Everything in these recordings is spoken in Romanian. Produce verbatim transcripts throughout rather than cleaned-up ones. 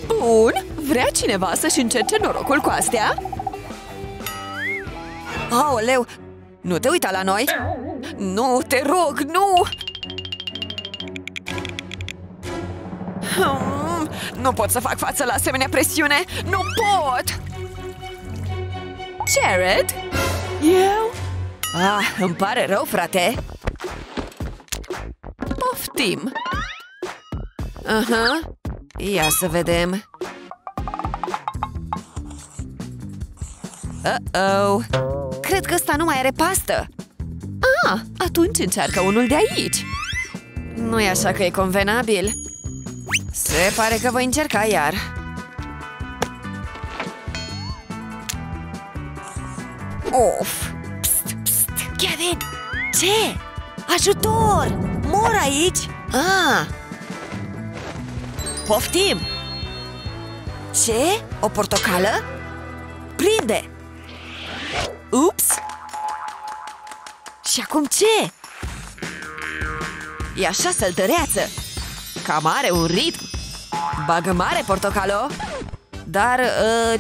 Bun, vrea cineva să-și încerce norocul cu astea? Aoleu, nu te uita la noi! Nu, te rog, nu! Hmm, nu pot să fac față la asemenea presiune! Nu pot! Jared? Eu? Ah, îmi pare rău, frate! Poftim! Aha, ia să vedem! Uh-oh! Cred că ăsta nu mai are pastă! Ah, atunci încearcă unul de aici! Nu-i așa că e convenabil? Se pare că voi încerca iar! Of! Psst, psst! Kevin! Ce? Ajutor! Mor aici! Ah! Poftim! Ce? O portocală? Prinde! Ups! Și acum ce? E așa săltăreață! Cam are un ritm! Bagă mare, portocalo! Dar... Uh...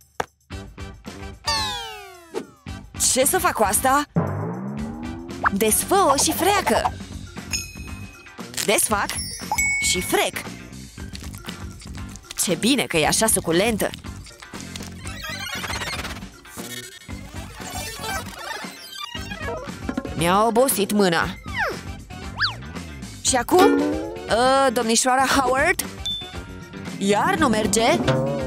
ce să fac cu asta? Desfă-o și freacă! Desfac și frec! Ce bine că e așa suculentă! Mi-a obosit mâna. Și acum? Uh, domnișoara Howard? Iar nu merge?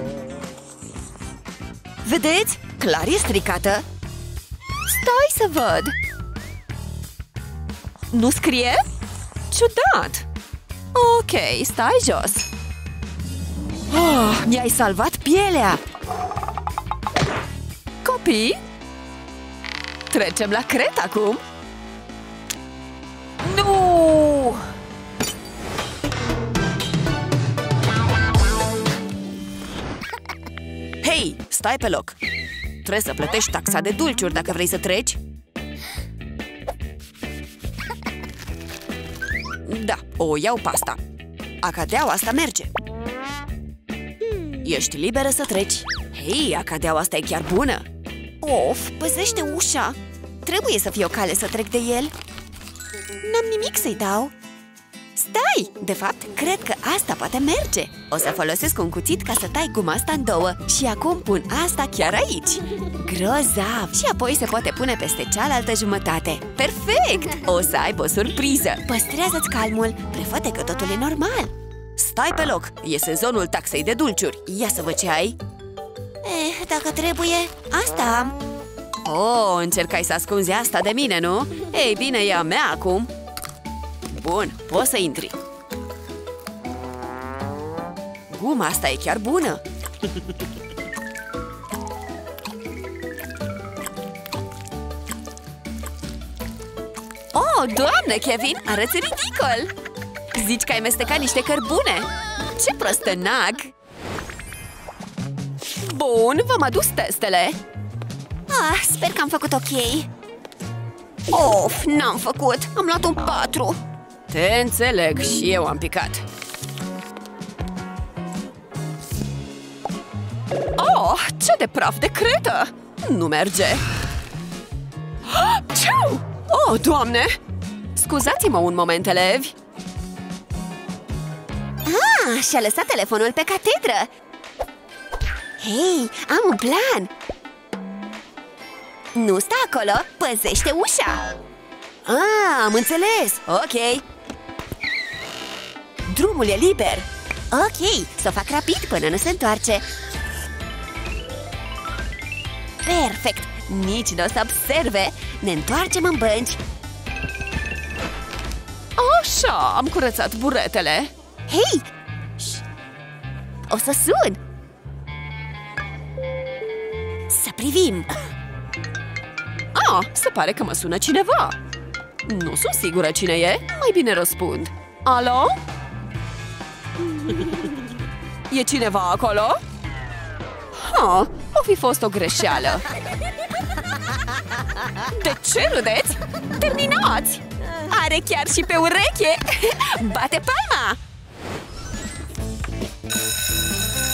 Vedeți? Clar e stricată. Stai să văd. Nu scrie? Ciudat. Ok, stai jos. Oh, mi-ai salvat pielea. Copii? Trecem la cret acum. Nu! Hei, stai pe loc! Trebuie să plătești taxa de dulciuri dacă vrei să treci. Da, o iau pasta. Acadeaua asta merge. Ești liberă să treci. Hei, acadeaua asta e chiar bună. Of, păzește ușa. Trebuie să fie o cale să trec de el. N-am nimic să-i dau. Stai! De fapt, cred că asta poate merge. O să folosesc un cuțit ca să tai guma asta în două. Și acum pun asta chiar aici. Grozav! Și apoi se poate pune peste cealaltă jumătate. Perfect! O să aibă o surpriză. Păstrează-ți calmul. Prefă-te că totul e normal. Stai pe loc! E sezonul taxei de dulciuri. Ia să văd ce ai. Eh, dacă trebuie, asta am. Oh, încercai să ascunzi asta de mine, nu? Ei bine, e a mea acum. Bun, poți să intri. Guma asta e chiar bună. Oh, doamne, Kevin, arăți ridicol. Zici că ai mestecat niște cărbune. Ce prostănag. Bun, v-am adus testele. Ah, sper că am făcut ok. Of, n-am făcut. Am luat un patru. Te înțeleg, și eu am picat. Oh, ce de praf de cretă! Nu merge. Ciu! Oh, Doamne! Scuzați-mă un moment, elevi. Ah, și-a lăsat telefonul pe catedră. Hei, am un plan. Nu sta acolo, păzește ușa. Ah, am înțeles, ok. Drumul e liber. Ok, să o fac rapid până nu se întoarce. Perfect, nici nu o să observe. Ne întoarcem în bănci. Așa, am curățat buretele. Hei! O să sun. Să privim. Ah, se pare că mă sună cineva. Nu sunt sigură cine e. Mai bine răspund. Alo? E cineva acolo? Ha, o fi fost o greșeală. De ce râdeți? Terminați! Are chiar și pe ureche! Bate palma!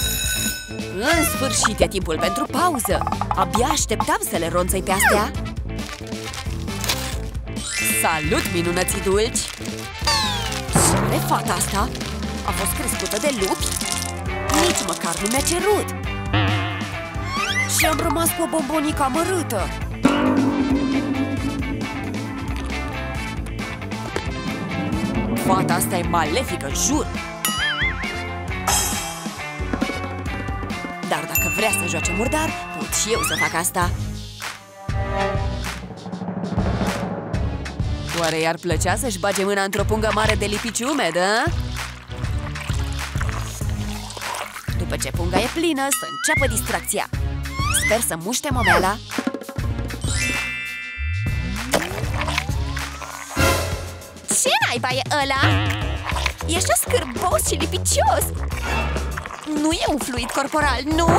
În sfârșit e timpul pentru pauză! Abia așteptam să le ronțăi pe astea! Salut, minunății dulci! Ce are fata asta? A fost crescută de lupi? Nici măcar nu mi-a cerut! Și am rămas cu o bombonică amărâtă! Fata asta e malefică, jur! Dar dacă vrea să joace murdar, pot și eu să fac asta! Oare i-ar plăcea să-și bage mâna într-o pungă mare de lipici umedă? După ce punga e plină, să înceapă distracția! Sper să muște momeala! Ce naiba e ăla? E așa scârbos și lipicios! Nu e un fluid corporal, nu?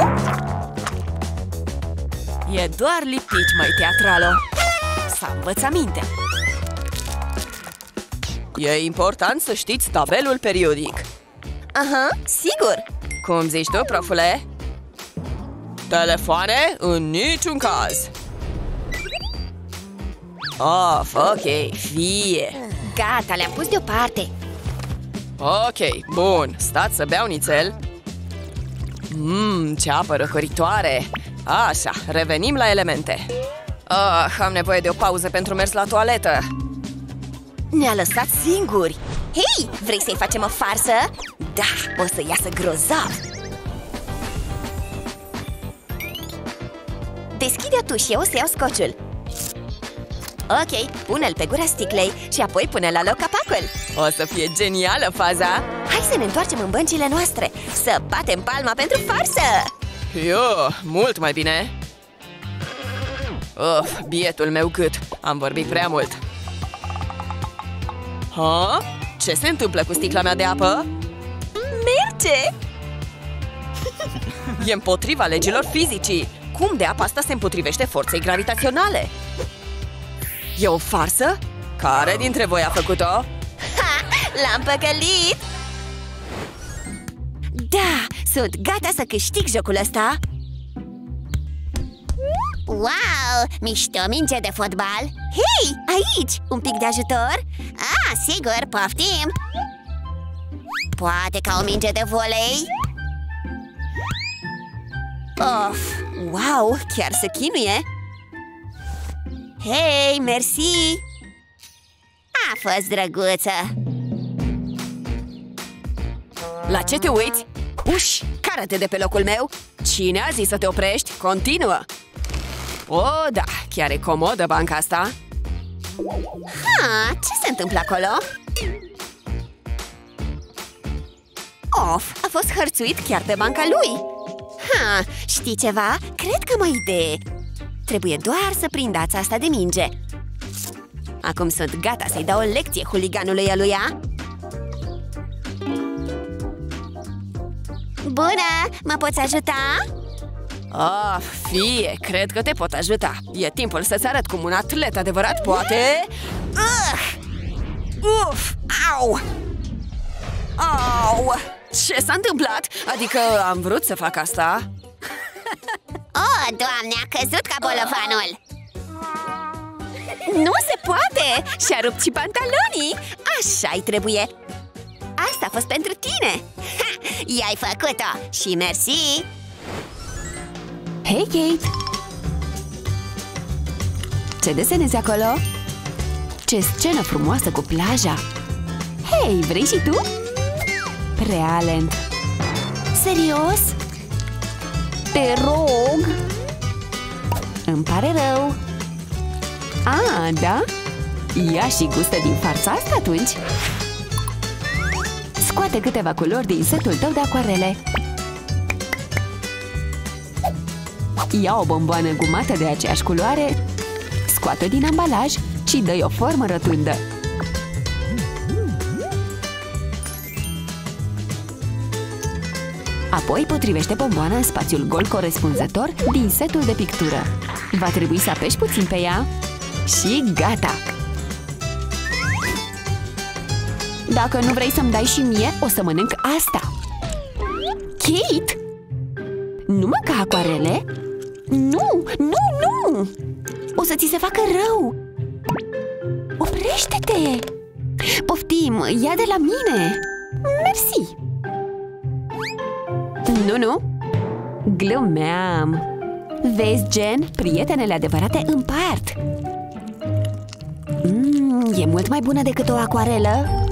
E doar lipici, măi, teatralo! Să învăț minte! E important să știți tabelul periodic. Aha, sigur! Cum zici tu, profule? Telefoane în niciun caz! Of, ok, fie! Gata, le-am pus deoparte! Ok, bun, stați să beau nițel. Mmm, ce apă răcoritoare! Așa, revenim la elemente. Ah, am nevoie de o pauză pentru mers la toaletă. Ne-a lăsat singuri! Hei, vrei să-i facem o farsă? Da, o să iasă grozav! Deschide-o tu și eu o să iau scociul. Ok, pune-l pe gura sticlei și apoi pune la loc capacul. O să fie genială faza! Hai să ne întoarcem în băncile noastre, să batem palma pentru farsă! Eu, mult mai bine! Of, bietul meu gât, am vorbit prea mult. Ha? Ce se întâmplă cu sticla mea de apă? Merge! E împotriva legilor fizicii. Cum de apa asta se împotrivește forței gravitaționale? E o farsă? Care dintre voi a făcut-o? Ha! L-am păcălit! Da! Sunt gata să câștig jocul ăsta! Wow! Mișto minge de fotbal! Hei! Aici! Un pic de ajutor? Ah, sigur! Poftim! Poate ca o minge de volei? Of! Wow! Chiar se chinuie! Hei! Mersi! A fost drăguță! La ce te uiți? Uși! Cară-te de pe locul meu! Cine a zis să te oprești? Continuă! O, da! Chiar e comodă banca asta! Ha! Ce se întâmplă acolo? Of! A fost hărțuit chiar pe banca lui! Ha! Știi ceva? Cred că am o idee! Trebuie doar să prind ața asta de minge! Acum sunt gata să-i dau o lecție huliganului aluia! Bună! Mă poți ajuta? Ah, fie! Cred că te pot ajuta! E timpul să-ți arăt cum un atlet adevărat poate... Uh! Uf! Au! Au! Ce s-a întâmplat? Adică am vrut să fac asta? Oh, Doamne, a căzut ca bolovanul! Nu se poate! Și-a rupt și pantalonii! Așa-i trebuie! Asta a fost pentru tine! Ha! I-ai făcut-o! Și mersi! Hei, Kate! Ce desenezi acolo? Ce scenă frumoasă cu plaja! Hei, vrei și tu? Prea lent! Serios? Te rog! Îmi pare rău! A, da? Ia și gustă din farța asta atunci! Scoate câteva culori din setul tău de acoarele. Ia o bomboană gumată de aceeași culoare, scoate-o din ambalaj și dă-i o formă rotundă. Apoi potrivește bomboana în spațiul gol corespunzător din setul de pictură. Va trebui să apeși puțin pe ea și gata! Dacă nu vrei să-mi dai și mie, o să mănânc asta! Kate! Nu mânca acoarele! Nu, nu, nu! O să ți se facă rău! Oprește-te! Poftim, ia de la mine! Mersi! Nu, nu! Glumeam! Vezi, Jen, prietenele adevărate împart! Mm, e mult mai bună decât o acoarelă!